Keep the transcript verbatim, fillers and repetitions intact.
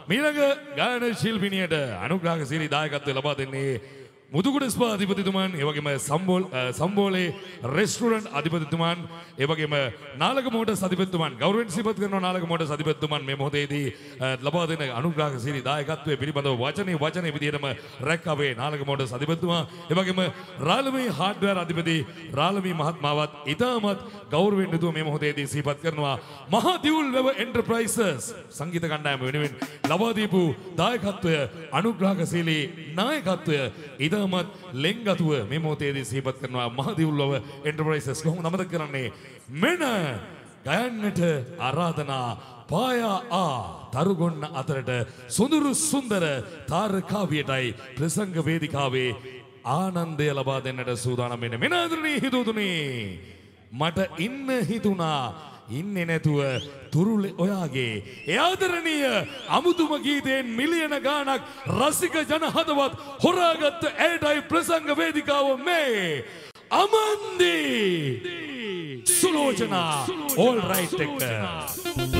මීළඟ ගායන ශිල්පිනියට අනුග්‍රහ ශීලී දායකත්වය ලබා දෙන්නේ මුදුගුඩ ස්පා අධිපතිතුමන්, ඒ වගේම සම්බෝල් සම්බෝලේ රෙස්ටුරන්ට් අධිපතිතුමන්, ඒ වගේම නාලක මෝටර්ස් අධිපතිතුමන් ගෞරවයෙන් සිපත් කරන නාලක මෝටර්ස් අධිපතිතුමන් මේ මොහොතේදී ලබා දෙන අනුග්‍රහ ශීලී දායකත්වයේ පිළිබඳව වචනේ වචනේ විදිහටම රැක්කවේ නාලක මෝටර්ස් අධිපතිතුමා, ඒ වගේම රාළමී හાર્ඩ්වෙයාර් අධිපති රාළමී මහත්මාවත් ඉතාමත් ගෞරවයෙන් යුතුව මේ මොහොතේදී සිපත් කරනවා. මහා දියුල් වැව එන්ටර්ප්‍රයිසස් සංගීත කණ්ඩායම වෙනුවෙන් ලබා දීපු දායකත්වය අනුග්‍රහ ශීලී නායකත්වය ඉතාමත් ලෙන්ගතුව මේ මොහොතේදී සිහිපත් කරනවා. මහදිවුල්ලව එන්ටර්ප්‍රයිසස් කොහොමද අමතක කරන්නේ? මෙන්න ගයන්නට ආරාධනා පායා ආ තරුගොන්න අතරට සුඳුරු සුන්දර තාරකාවියටයි ප්‍රසංග වේදිකාවේ ආනන්දය ලබා දෙන්නට සූදානම් වෙන්නේ. මෙන්න ආදරණීය හිතවතුනි, මට ඉන්න හිතුණා ඉන්නේ නැතුව තුරුලේ ඔයාගේ ඒ ආදරණීය අමුතුම ගීතයෙන් මිලියන ගාණක් රසික ජන හදවත් හොරාගත්ත ඇයටයි ප්‍රසංග වේදිකාව මේ අමන්දී සුලෝචනා ඕල් රයිට් එක.